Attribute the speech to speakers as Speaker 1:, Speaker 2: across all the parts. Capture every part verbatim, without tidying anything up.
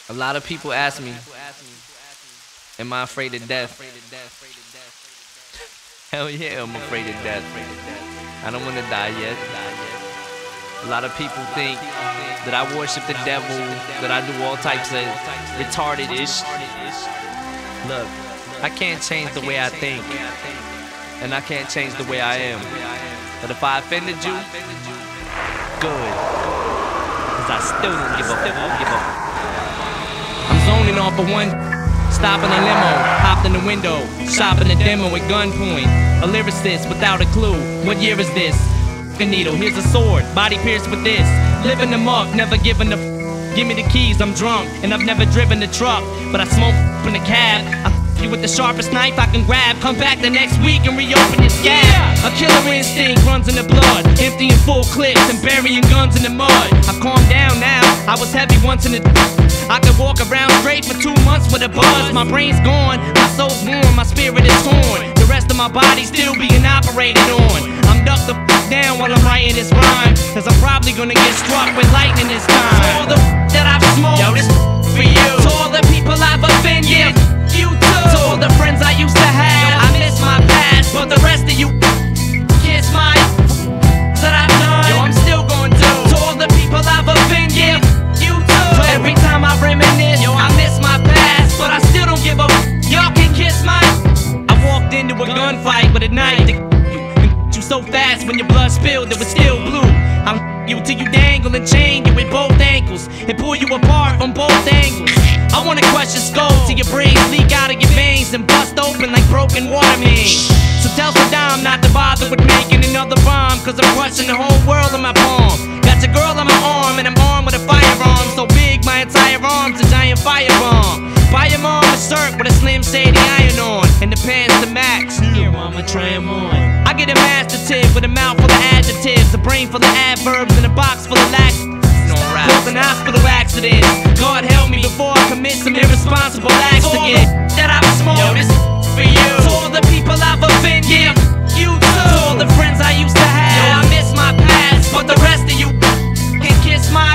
Speaker 1: A lot of people ask me, am I afraid of death? Hell yeah, I'm afraid of death. I don't want to die yet. A lot of people think that I worship the devil, that I do all types of retarded ish. Look, I can't change the way I think, and I can't change the way I am. But if I offended you, good, cause I still don't give up, give up. I'm zoning off of one, stopping a limo, hopped in the window, shopping a demo at gunpoint. A lyricist without a clue, what year is this? A needle, here's a sword, body pierced with this. Living them up, never giving a f. Give me the keys, I'm drunk, and I've never driven the truck, but I smoke in the cab. I f you with the sharpest knife I can grab. Come back the next week and reopen your scab. A killer instinct runs in the blood, emptying full clips and burying guns in the mud. I've calmed down now, I was heavy once in the I could walk around straight for two months with a buzz. My brain's gone, my soul's warm, my spirit is torn. The rest of my body still being operated on. I'm ducked the f down while I'm writing this rhyme, cause I'm probably gonna get struck with lightning this time. To all the f that I've smoked, yo, this for you. To all the people I've offended, yeah, you too. To all the friends I used to have, I miss my past, but the rest of you kiss my that I've done, yo, I'm still going to. To all the people I've offended, yeah, you too. So every time I reminisce, yo, I miss my past, but I still don't give a f. Y'all can kiss my. I walked into a gunfight, but at night the you so fast when your blood spilled, it was still blue. I'm you till you dangle and chain you with both ankles and pull you apart from both angles. I wanna crush your skull till your brains leak out of your veins and bust open like broken water mains. So tell Saddam not to bother with making another bomb, cause I'm crushing the whole world in my palm. Got your girl on my arm and I'm armed with a firearm so big my entire arm's a giant firebomb. Buy your mom a shirt with a Slim Shady iron on and the pants to max. Here, mama, try 'em on. I get a master tip with a mouth full of adjectives, a brain full of adverbs, and a box full of lax. Causing hospital accidents. God help me before I commit some irresponsible acts again. That I've smoked, yo, this for you. To all the people I've offended, yeah, you too. To all the friends I used to have, yo, I miss my past, but the rest of you can kiss my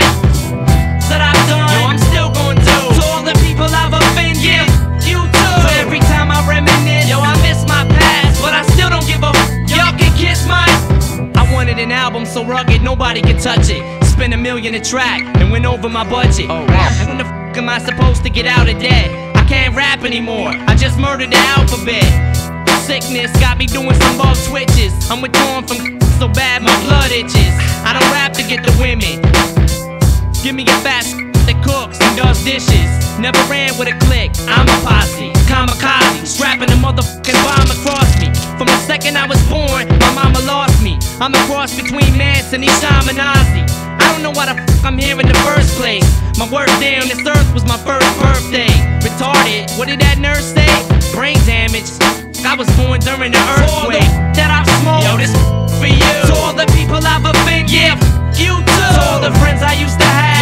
Speaker 1: that I've done, yo, I'm still going to. To all the people I've offended, yeah, you too. So every time I reminisce, yo, I miss my past, but I still don't give a f. Y'all can kiss my. I wanted an album so rugged nobody can touch it. Spent a million a track and went over my budget. Oh, wow. When the f am I supposed to get out of debt? I can't rap anymore, I just murdered the alphabet. Sickness got me doing some bug switches. I'm withdrawn from so bad my blood itches. I don't rap to get the women. Give me a fat that cooks and does dishes. Never ran with a clique, I'm a posse. Kamikaze, strapping a motherfucking bomb across me. From the second I was born, my mama lost me. I'm a cross between Manson and Shaman Ozzy. I don't know why the f I'm here in the first place. My work day on this earth was my first birthday. Retarded, what did that nurse say? Brain damage, I was born during the earthquake. That I've smoked, yo, this for you. To all the people I've offended, yeah, you too. To all the friends I used to have,